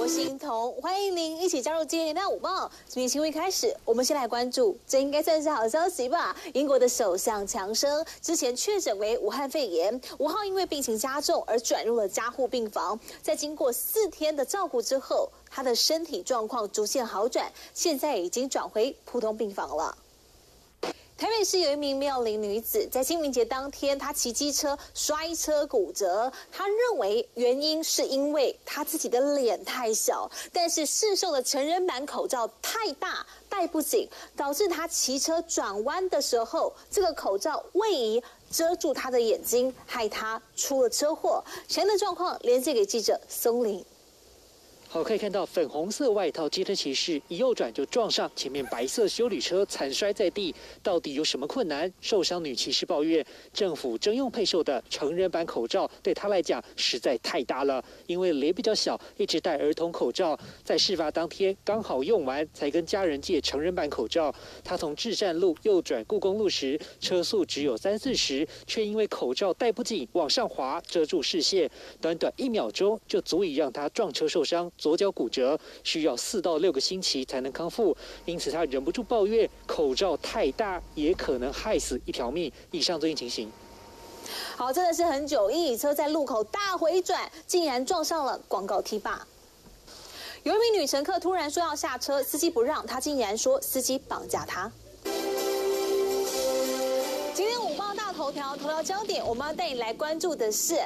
欣彤，欢迎您一起加入今天的午报。今天新闻开始，我们先来关注，这应该算是好消息吧？英国的首相强生之前确诊为武汉肺炎，5号因为病情加重而转入了加护病房，在经过4天的照顾之后，他的身体状况逐渐好转，现在已经转回普通病房了。 台北市有一名妙龄女子，在清明节当天，她骑机车摔车骨折。她认为原因是因为她自己的脸太小，但是市售的成人版口罩太大，戴不紧，导致她骑车转弯的时候，这个口罩位移遮住她的眼睛，害她出了车祸。详细的状况连接给记者松林。 好，可以看到粉红色外套机车骑士一右转就撞上前面白色休旅车，惨摔在地。到底有什么困难？受伤女骑士抱怨，政府征用配售的成人版口罩对她来讲实在太大了，因为脸比较小，一直戴儿童口罩。在事发当天刚好用完，才跟家人借成人版口罩。她从至善路右转故宫路时，车速只有30-40，却因为口罩戴不紧往上滑，遮住视线，短短1秒钟就足以让她撞车受伤。 左脚骨折，需要4到6个星期才能康复，因此他忍不住抱怨口罩太大，也可能害死一条命。以上最新情形。 好，真的是很久，一车在路口大回转，竟然撞上了广告梯坝。有一名女乘客突然说要下车，司机不让，她竟然说司机绑架她。今天午报大头条焦点，我们要带你来关注的是。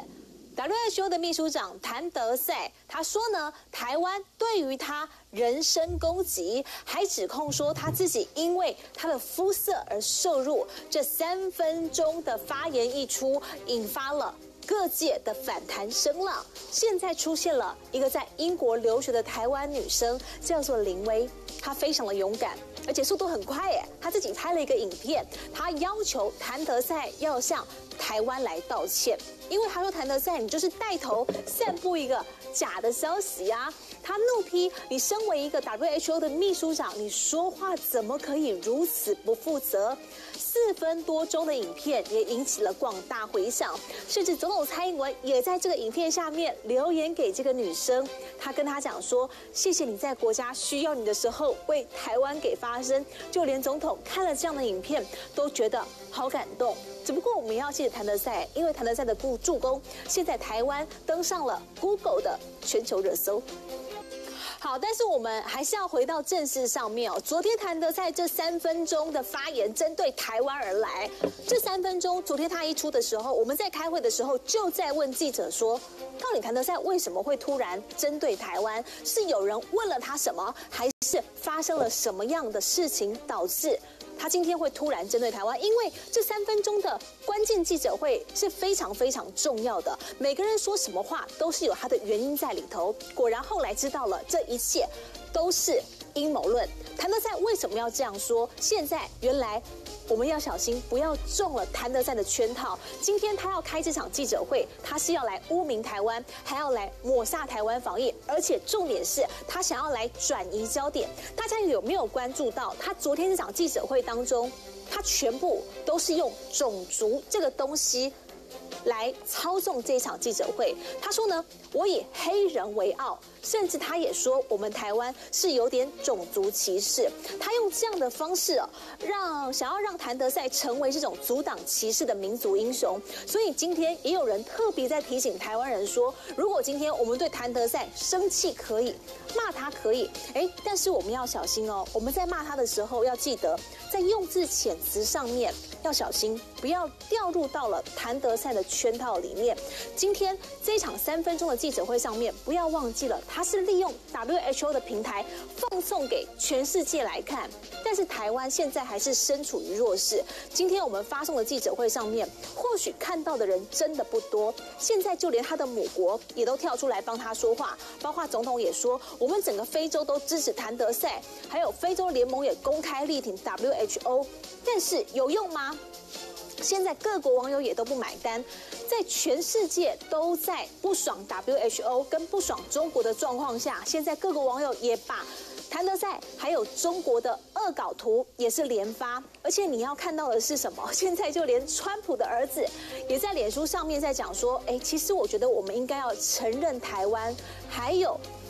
WHO 的秘书长谭德赛他说呢，台湾对于他人身攻击，还指控说他自己因为他的肤色而受辱。这3分钟的发言一出，引发了各界的反弹声浪。现在出现了一个在英国留学的台湾女生，叫做林薇，她非常的勇敢。 而且速度很快耶！他自己拍了一个影片，他要求谭德赛要向台湾来道歉，因为他说谭德赛你就是带头散布一个假的消息啊！他怒批你身为一个 WHO 的秘书长，你说话怎么可以如此不负责？4分多钟的影片也引起了广大回响，甚至总统蔡英文也在这个影片下面留言给这个女生，他跟她讲说：谢谢你在国家需要你的时候为台湾给发声。就连总统看了这样的影片都觉得好感动。只不过我们要谢谢谭德赛，因为谭德赛的助攻，现在台湾登上了 Google 的全球热搜。 好，但是我们还是要回到正事上面哦。昨天谭德赛这3分钟的发言，针对台湾而来。这3分钟，昨天他一出的时候，我们在开会的时候就在问记者说，到底谭德赛为什么会突然针对台湾？是有人问了他什么，还是发生了什么样的事情导致？ 他今天会突然针对台湾，因为这3分钟的关键记者会是非常重要的，每个人说什么话都是有他的原因在里头。果然后来知道了，这一切都是阴谋论。谭德赛为什么要这样说？现在原来。 我们要小心，不要中了谭德赛的圈套。今天他要开这场记者会，他是要来污名台湾，还要来抹煞台湾防疫，而且重点是他想要来转移焦点。大家有没有关注到，他昨天这场记者会当中，他全部都是用种族这个东西来操纵这场记者会？他说呢，我以黑人为傲。 甚至他也说，我们台湾是有点种族歧视。他用这样的方式想要让谭德赛成为这种阻挡歧视的民族英雄。所以今天也有人特别在提醒台湾人说，如果今天我们对谭德赛生气可以，骂他可以，但是我们要小心哦。我们在骂他的时候要记得，在用字遣词上面要小心，不要掉入到了谭德赛的圈套里面。今天这一场3分钟的记者会上面，不要忘记了。 他是利用 WHO 的平台放送给全世界来看，但是台湾现在还是身处于弱势。今天我们发送的记者会上面，或许看到的人真的不多。现在就连他的母国也都跳出来帮他说话，包括总统也说，我们整个非洲都支持谭德赛，还有非洲联盟也公开力挺 WHO， 但是有用吗？ 现在各国网友也都不买单，在全世界都在不爽 WHO 跟不爽中国的状况下，现在各国网友也把谭德赛还有中国的恶搞图也是连发，而且你要看到的是什么？现在就连川普的儿子也在脸书上面在讲说，其实我觉得我们应该要承认台湾，还有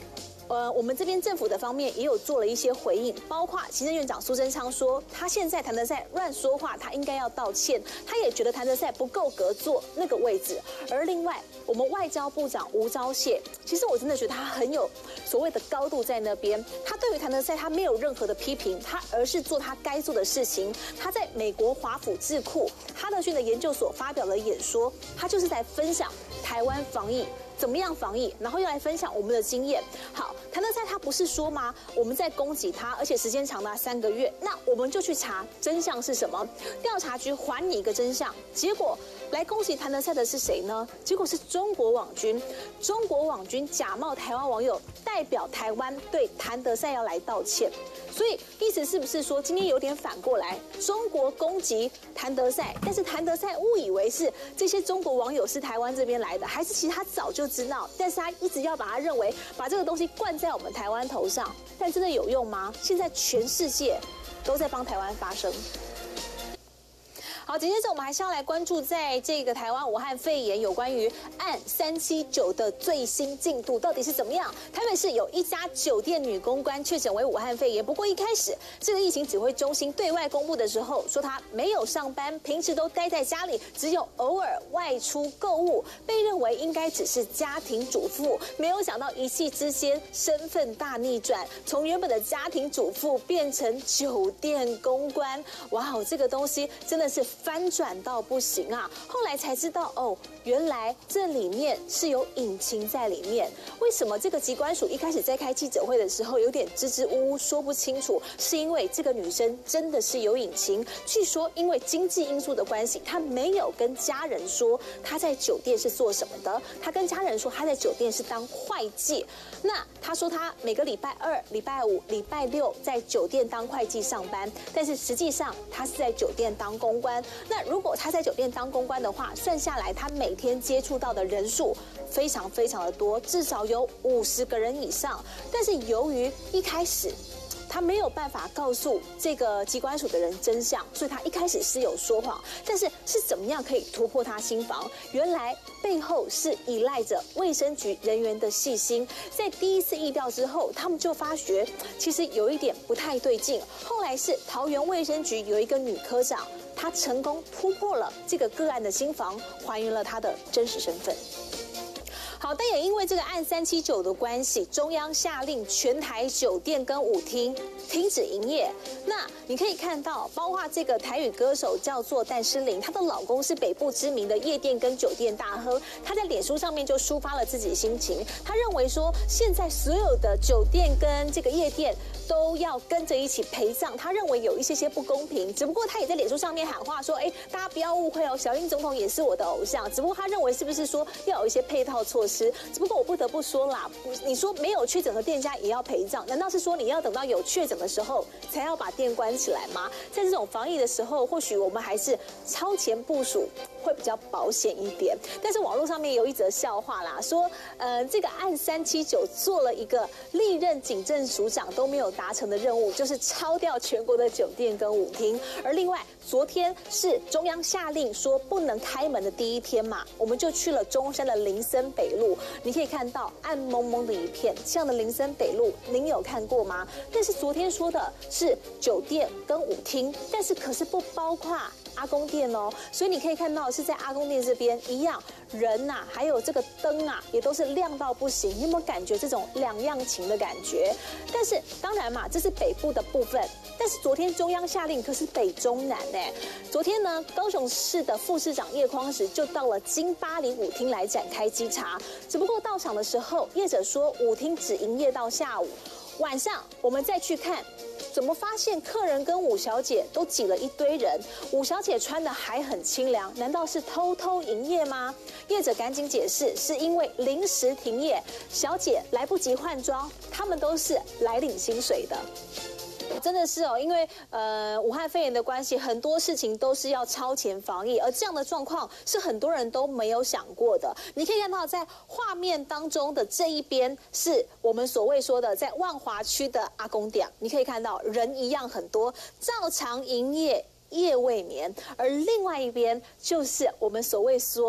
我们这边政府的方面也有做了一些回应，包括行政院长苏贞昌说，他现在谭德赛乱说话，他应该要道歉。他也觉得谭德赛不够格坐那个位置。而另外，我们外交部长吴钊燮，其实我真的觉得他很有所谓的高度在那边。他对于谭德赛，他没有任何的批评，而是做他该做的事情。他在美国华府智库哈德逊的研究所发表了演说，他就是在分享台湾防疫。怎么样防疫，然后又来分享我们的经验。好，谭德赛他不是说吗？我们在攻击他，而且时间长达3个月，那我们就去查真相是什么？调查局还你一个真相，结果来攻击谭德赛的是谁呢？结果是中国网军。中国网军假冒台湾网友，代表台湾对谭德赛要来道歉。所以意思是不是说，今天有点反过来，中国攻击谭德赛，但是谭德赛误以为是这些中国网友是台湾这边来的，还是其实他早就知道，但是他一直要把他认为把这个东西灌在我们台湾头上，但真的有用吗？现在全世界都在帮台湾发声。好，紧接着我们还是要来关注，在这个台湾武汉肺炎有关于案379的最新进度到底是怎么样？台北市有一家酒店女公关确诊为武汉肺炎，不过一开始这个疫情指挥中心对外公布的时候，说她没有上班，平时都待在家里，只有偶尔外出购物，被认为应该只是家庭主妇。没有想到一夕之间身份大逆转，从原本的家庭主妇变成酒店公关，哇哦，这个东西真的是翻转到不行啊！后来才知道哦，原来这里面是有隐情在里面。为什么这个疾管署一开始在开记者会的时候有点支支吾吾说不清楚？是因为这个女生真的是有隐情。据说因为经济因素的关系，她没有跟家人说她在酒店是做什么的。她跟家人说她在酒店是当会计。那她说她每个礼拜2、礼拜5、礼拜6在酒店当会计上班，但是实际上她是在酒店当公关。那如果他在酒店当公关的话，算下来他每天接触到的人数非常非常的多，至少有50个人以上。但是由于一开始他没有办法告诉这个疾管署的人真相，所以他一开始是有说谎。但是是怎么样可以突破他心防？原来背后是依赖着卫生局人员的细心。在第一次疫调之后，他们就发觉其实有一点不太对劲。后来是桃园卫生局有一个女科长，她成功突破了这个个案的心防，还原了她的真实身份。好，但也因为这个案379的关系，中央下令全台酒店跟舞厅停止营业。那你可以看到，包括这个台语歌手叫做但诗琳，她的老公是北部知名的夜店跟酒店大亨，她在脸书上面就抒发了自己的心情。她认为说，现在所有的酒店跟这个夜店都要跟着一起陪葬，她认为有一些不公平。只不过她也在脸书上面喊话说，大家不要误会哦，小英总统也是我的偶像。只不过她认为是不是说要有一些配套措施？只不过我不得不说啦，你说没有确诊的店家也要陪葬，难道是说你要等到有确诊的时候才要把店关起来吗？在这种防疫的时候，或许我们还是超前部署会比较保险一点。但是网络上面有一则笑话啦，说这个案379做了一个历任警政署长都没有达成的任务，就是抄掉全国的酒店跟舞厅。而另外昨天是中央下令说不能开门的第一天嘛，我们就去了中山的林森北路。你可以看到暗蒙蒙的一片，这样的林森北路，您有看过吗？但是昨天说的是酒店跟舞厅，但是可是不包括阿公店哦，所以你可以看到是在阿公店这边一样，人呐，还有这个灯啊，也都是亮到不行。你有没有感觉这种两样情的感觉？但是当然嘛，这是北部的部分。但是昨天中央下令，可是北中南哎。昨天呢，高雄市的副市长叶匡时就到了金巴黎舞厅来展开稽查。只不过到场的时候，业者说舞厅只营业到下午，晚上我们再去看。怎么发现客人跟武小姐都挤了一堆人？武小姐穿的还很清凉，难道是偷偷营业吗？业者赶紧解释，是因为临时停业，小姐来不及换装，他们都是来领薪水的。真的是哦，因为武汉肺炎的关系，很多事情都是要超前防疫，而这样的状况是很多人都没有想过的。你可以看到，在画面当中的这一边是我们所谓说的在万华区的阿公店，你可以看到人一样很多，照常营业，夜未眠。而另外一边就是我们所谓说的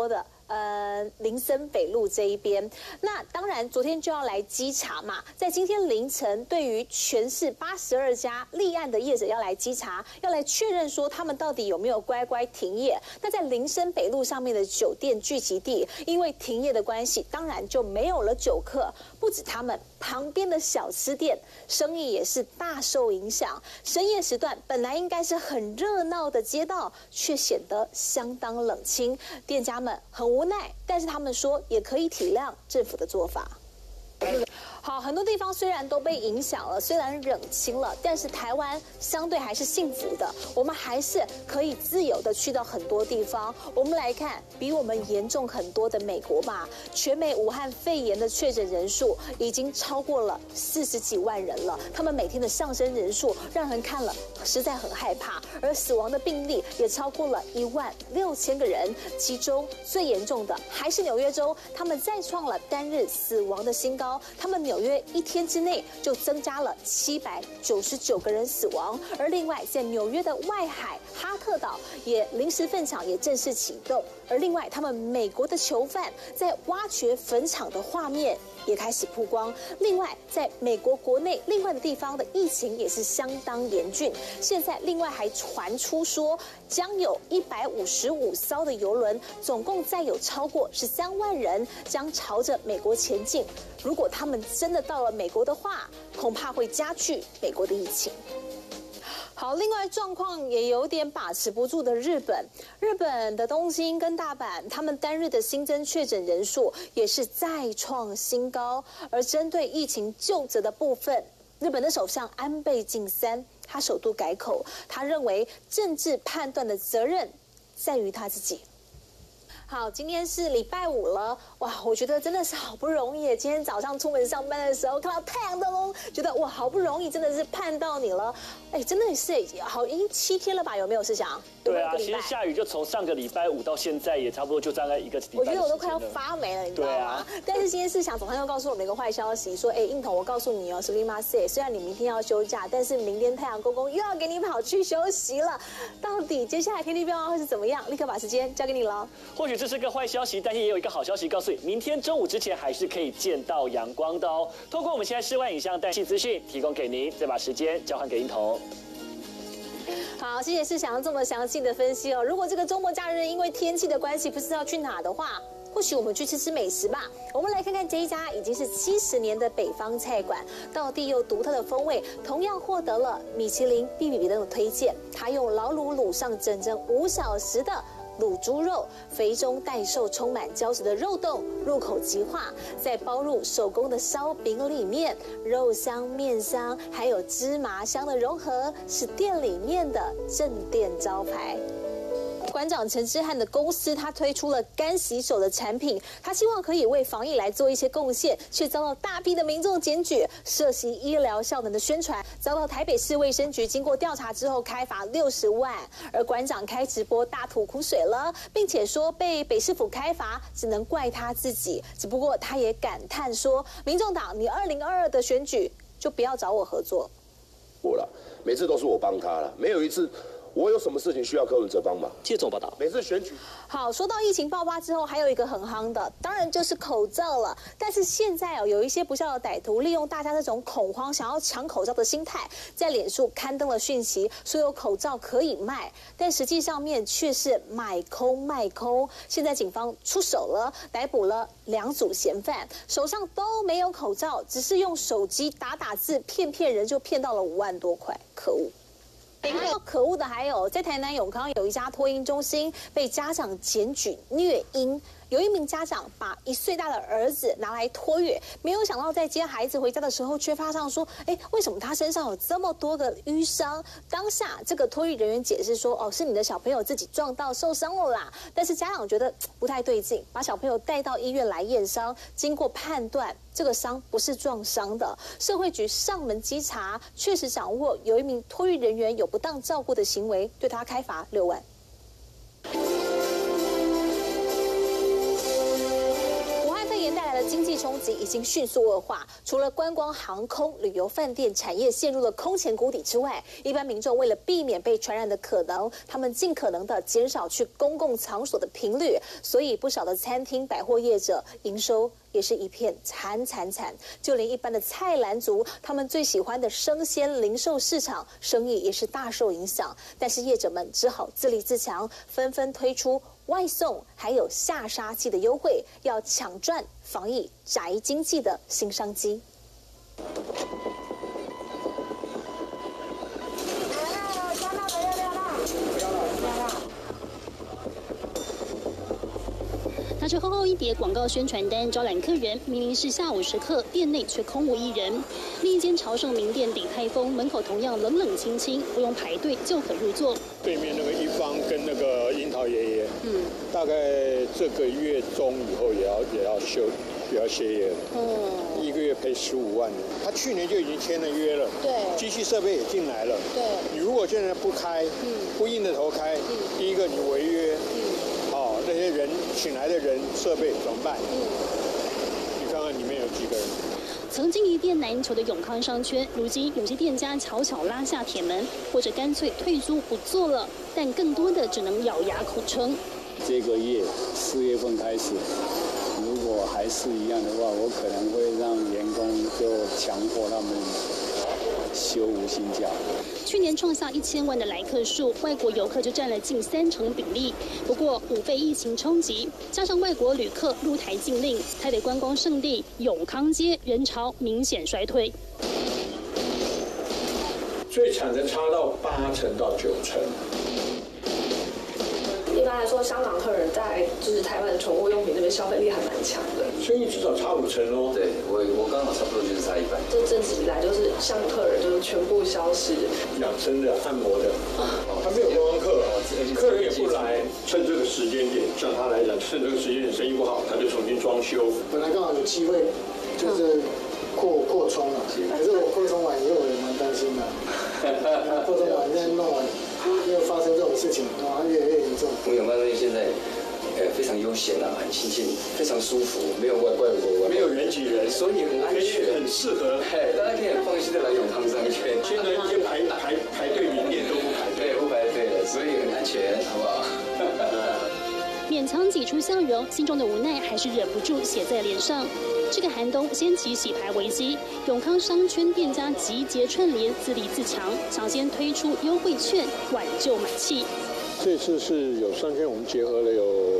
林森北路这一边。那当然，昨天就要来稽查嘛，在今天凌晨，对于全市82家立案的业者要来稽查，要来确认说他们到底有没有乖乖停业。那在林森北路上面的酒店聚集地，因为停业的关系，当然就没有了酒客。不止他们，旁边的小吃店生意也是大受影响。深夜时段本来应该是很热闹的街道，却显得相当冷清，店家们很无奈，但是他们说也可以体谅政府的做法。好，很多地方虽然都被影响了，虽然冷清了，但是台湾相对还是幸福的，我们还是可以自由的去到很多地方。我们来看比我们严重很多的美国吧，全美武汉肺炎的确诊人数已经超过了40几万人了，他们每天的上升人数让人看了实在很害怕，而死亡的病例也超过了16000个人，其中最严重的还是纽约州，他们再创了单日死亡的新高，他们纽约1天之内就增加了799个人死亡，而另外在纽约的外海哈特岛也临时坟场也正式启动，而另外他们美国的囚犯在挖掘坟场的画面也开始曝光。另外在美国国内另外的地方的疫情也是相当严峻，现在另外还传出说将有155艘的邮轮，总共载有超过13万人将朝着美国前进。如果他们真的到了美国的话，恐怕会加剧美国的疫情。好，另外状况也有点把持不住的日本的东京跟大阪，他们单日的新增确诊人数也是再创新高。而针对疫情究责的部分，日本的首相安倍晋三他首度改口，他认为政治判断的责任在于他自己。好，今天是礼拜五了，哇，我觉得真的是好不容易。今天早上出门上班的时候，看到太阳灯，觉得哇，好不容易，真的是盼到你了。哎，真的是好，已经7天了吧？有没有世祥？ 对啊，其实下雨就从上个礼拜五到现在，也差不多就大概1个礼拜。 我觉得我都快要发霉了，你知道吗？ 啊、 但是今天世祥早上又告诉我们一个坏消息，说，哎，印彤，我告诉你哦，すみません，虽然你明天要休假，但是明天太阳公公又要给你跑去休息了。到底接下来天气变化会是怎么样？立刻把时间交给你了。 或许这是个坏消息，但是也有一个好消息，告诉你，明天中午之前还是可以见到阳光的哦。透过我们现在室外影像带气资讯提供给您，再把时间交还给印彤。 好，谢谢世祥这么详细的分析哦。如果这个周末假日因为天气的关系不知道去哪的话，或许我们去吃美食吧。我们来看看这一家已经是70年的北方菜馆，道地又独特的风味，同样获得了米其林、必比登的推荐。它用老卤卤上整整5小时的卤猪肉，肥中带瘦，充满胶质的肉冻，入口即化，再包入手工的烧饼里面，肉香、面香还有芝麻香的融合，是店里面的镇店招牌。馆长陈之汉的公司，他推出了干洗手的产品，他希望可以为防疫来做一些贡献，却遭到大批的民众检举，涉及医疗效能的宣传，遭到台北市卫生局经过调查之后开罚60万。而馆长开直播大吐苦水了，并且说被北市府开罚只能怪他自己，只不过他也感叹说，民众党你2022的选举就不要找我合作。 我了，每次都是我帮他了，没有一次我有什么事情需要柯文哲帮忙？ 谢总报道。 每次选举， 好，说到疫情爆发之后，还有一个很夯的，当然就是口罩了。但是现在有一些不肖的歹徒利用大家这种恐慌、想要抢口罩的心态，在脸书刊登了讯息，说有口罩可以卖，但实际上面却是买空卖空。现在警方出手了，逮捕了2组嫌犯，手上都没有口罩，只是用手机打字骗人，就骗到了5万多块，可恶！可恶的还有，在台南永康有一家托婴中心被家长检举虐婴。有一名家长把1岁大的儿子拿来托育，没有想到在接孩子回家的时候，却发现说，哎，为什么他身上有这么多个淤伤？当下这个托育人员解释说，哦，是你的小朋友自己撞到受伤了啦。但是家长觉得不太对劲，把小朋友带到医院来验伤，经过判断，这个伤不是撞伤的。社会局上门稽查，确实掌握有一名托育人员有不当照顾的行为，对他开罚6万。经济冲冲击已经迅速恶化，除了观光、航空、旅游、饭店产业陷入了空前谷底之外，一般民众为了避免被传染的可能，他们尽可能的减少去公共场所的频率，所以不少的餐厅、百货业者营收也是一片惨。就连一般的菜篮族，他们最喜欢的生鲜零售市场生意也是大受影响。但是业者们只好自立自强，纷纷推出外送还有下杀期的优惠，要抢赚防疫宅经济的新商机。 拿着厚厚一叠广告宣传单招揽客人，明明是下午时刻，店内却空无一人。另一间朝圣名店鼎泰丰门口同样冷冷清清，不用排队就可入座。 对面那个一方跟那个樱桃爷爷，大概这个月中以后也要歇业了。一个月赔15万。他去年就已经签了约了， 对， 机器设备也进来了。 对， 你如果现在不开，不硬着头开，第一个你违约。那些人请来的人设备怎么办？你看看里面有几个人。 曾经一店难求的永康商圈，如今有些店家悄悄拉下铁门，或者干脆退租不做了，但更多的只能咬牙苦撑。 这个月4月份开始，如果还是一样的话，我可能会让员工就强迫他们休无薪假。 去年创下1000万的来客数，外国游客就占了近30%比例。不过武肺疫情冲击，加上外国旅客入台禁令，台北观光胜地永康街人潮明显衰退。 最惨的差到8成到9成。 一般来说，香港客人在就是台湾的宠物用品这边消费力还蛮强的， 生意至少差5成哦。 对，我刚好差不多就是差1半。 这阵子以来，就是香港客人就是全部消失。 养生的、按摩的，他没有观光客，客人也不来。趁这个时间点，像他来讲，趁这个时间点生意不好，他就重新装修。 本来刚好有机会，就是扩充了，可是我扩充完以后，我也蛮担心的。扩充完现在弄完，又发生这种事情，越来越严重。 我永康东西现在，非常悠闲啊，很亲近，非常舒服，没有怪没有人挤人， 所以很安全， 很适合。 大家可以很放心的来永康商圈。 现在一些排队名店都不排队， 不排队了，所以很安全，好不好？ 勉强挤出笑容，心中的无奈还是忍不住写在脸上。这个寒冬掀起洗牌危机，永康商圈店家集结串联，自立自强，抢先推出优惠券挽救买气。 这次是有商圈，我们结合了有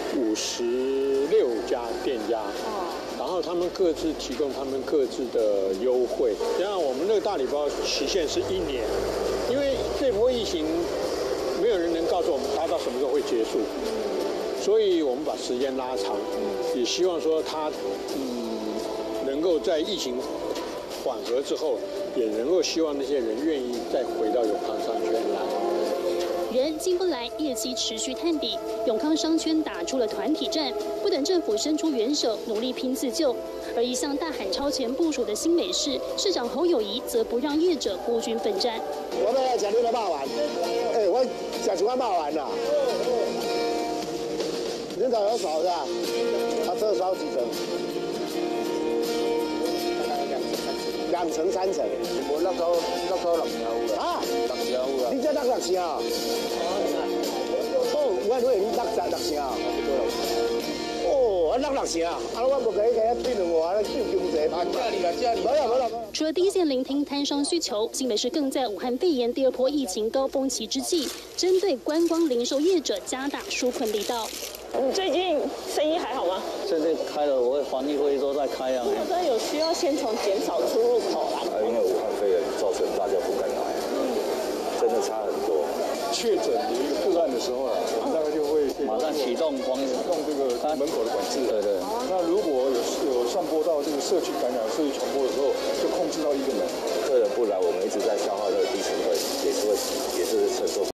56家店家，然后他们各自提供他们各自的优惠。像我们那个大礼包期限是1年，因为这波疫情没有人能告诉我们它到什么时候会结束，所以我们把时间拉长，也希望说它能够在疫情缓和之后，也能够希望那些人愿意再回到永康商圈来。 人进不来，业绩持续探底。永康商圈打出了团体战，不等政府伸出援手，努力拼自救。而一向大喊超前部署的新北市市长侯友宜，则不让业者孤军奋战。 我要来吃你的肉丸，我吃一碗肉丸啦。人早有少是吧？这少几层？2层3层。 我落口6成啊 ，6成有啊。 你这6成啊？我以为你6成啊。6成啊！我无给你对2外，救经济。 除了第一线聆听摊商需求，新北市更在武汉肺炎第2波疫情高峰期之际，针对观光零售业者加大纾困力道。 你最近生意还好吗？ 最近开了，我防疫会议都在开啊。 真的有需要先从减少出入口啦。 因为武汉肺炎造成大家不敢来，真的差很多。 确诊的一个个案的时候啊，我们大概就会马上启动防疫， 用这个门口的管制。 对。 那如果有散播到这个社区感染、社区传播的时候，就控制到1个人。 客人不来，我们一直在消耗这个低成本，也是承受。